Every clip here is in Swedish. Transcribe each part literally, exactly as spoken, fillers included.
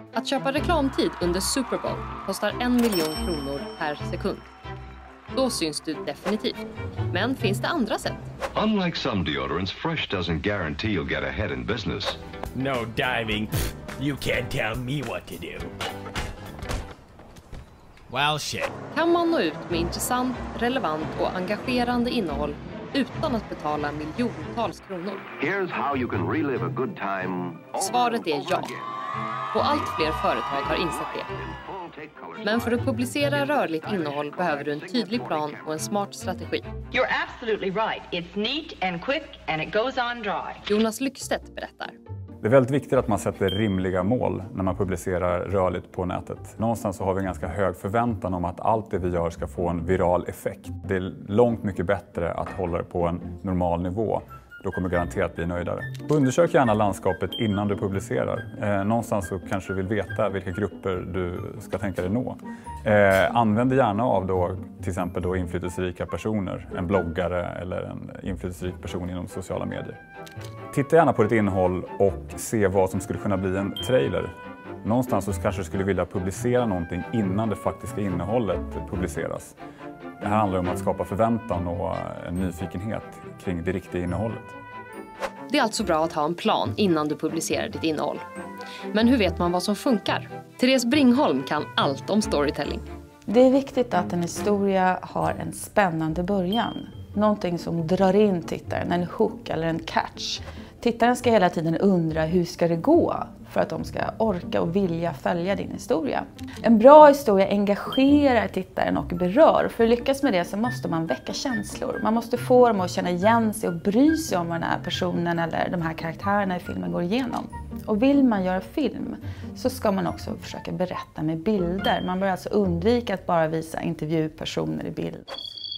Att köpa reklamtid under Super Bowl kostar en miljon kronor per sekund. Då syns du definitivt. Men finns det andra sätt? Unlike some deodorants, Fresh doesn't guarantee you'll get ahead in business. No diving. You can't tell me what to do. Well, shit. Kan man nå ut med intressant, relevant och engagerande innehåll utan att betala miljontals kronor? Here's how you can relive a good time. Svaret är ja. Och allt fler företag har insett det. Men för att publicera rörligt innehåll behöver du en tydlig plan och en smart strategi. You're absolutely right. It's neat and quick and it goes on dry. Jonas Lyckstedt berättar. Det är väldigt viktigt att man sätter rimliga mål när man publicerar rörligt på nätet. Någonstans så har vi en ganska hög förväntan om att allt det vi gör ska få en viral effekt. Det är långt mycket bättre att hålla det på en normal nivå. Då kommer garanterat bli nöjdare. Undersök gärna landskapet innan du publicerar. Eh, någonstans så kanske du vill veta vilka grupper du ska tänka dig nå. Eh, använd gärna av då, till exempel då inflytelserika personer, en bloggare eller en inflytelserik person inom sociala medier. Titta gärna på ditt innehåll och se vad som skulle kunna bli en trailer. Någonstans så kanske du skulle vilja publicera någonting innan det faktiska innehållet publiceras. Det här handlar om att skapa förväntan och en nyfikenhet kring det riktiga innehållet. Det är alltså bra att ha en plan innan du publicerar ditt innehåll. Men hur vet man vad som funkar? Therese Bringholm kan allt om storytelling. Det är viktigt att en historia har en spännande början. Någonting som drar in tittaren, en hook eller en catch. Tittaren ska hela tiden undra hur ska det gå för att de ska orka och vilja följa din historia. En bra historia engagerar tittaren och berör. För att lyckas med det så måste man väcka känslor. Man måste få dem att känna igen sig och bry sig om vad den här personen eller de här karaktärerna i filmen går igenom. Och vill man göra film så ska man också försöka berätta med bilder. Man bör alltså undvika att bara visa intervjupersoner i bild.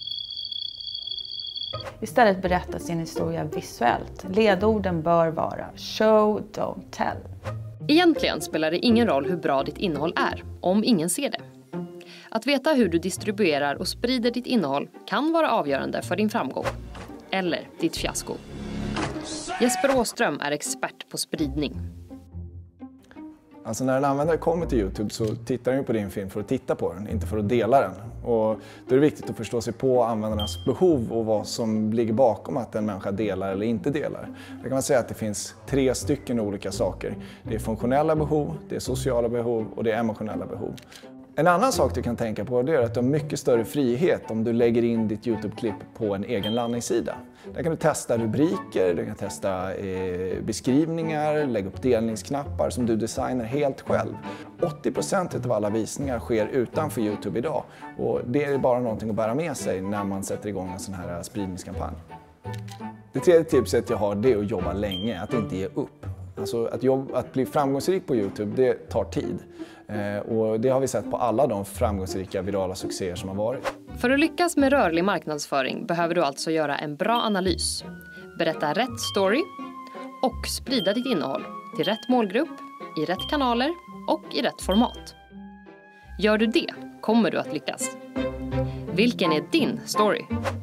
Istället berätta sin historia visuellt. Ledorden bör vara show, don't tell. Egentligen spelar det ingen roll hur bra ditt innehåll är, om ingen ser det. Att veta hur du distribuerar och sprider ditt innehåll kan vara avgörande för din framgång. Eller ditt fiasko. Jesper Åström är expert på spridning. Alltså när en användare kommer till YouTube så tittar den på din film för att titta på den, inte för att dela den. Och då är det viktigt att förstå sig på användarnas behov och vad som ligger bakom att en människa delar eller inte delar. Där kan man säga att det finns tre stycken olika saker. Det är funktionella behov, det är sociala behov och det är emotionella behov. En annan sak du kan tänka på är att du har mycket större frihet om du lägger in ditt YouTube-klipp på en egen landningssida. Där kan du testa rubriker, du kan testa eh, beskrivningar, lägga upp delningsknappar som du designar helt själv. åttio procent av alla visningar sker utanför YouTube idag och det är bara någonting att bära med sig när man sätter igång en sån här spridningskampanj. Det tredje tipset jag har det är att jobba länge, att inte ge upp. Alltså att, jobba, att bli framgångsrik på YouTube, det tar tid. Eh, och det har vi sett på alla de framgångsrika virala succéer som har varit. För att lyckas med rörlig marknadsföring behöver du alltså göra en bra analys. Berätta rätt story och sprida ditt innehåll till rätt målgrupp, i rätt kanaler och i rätt format. Gör du det kommer du att lyckas. Vilken är din story?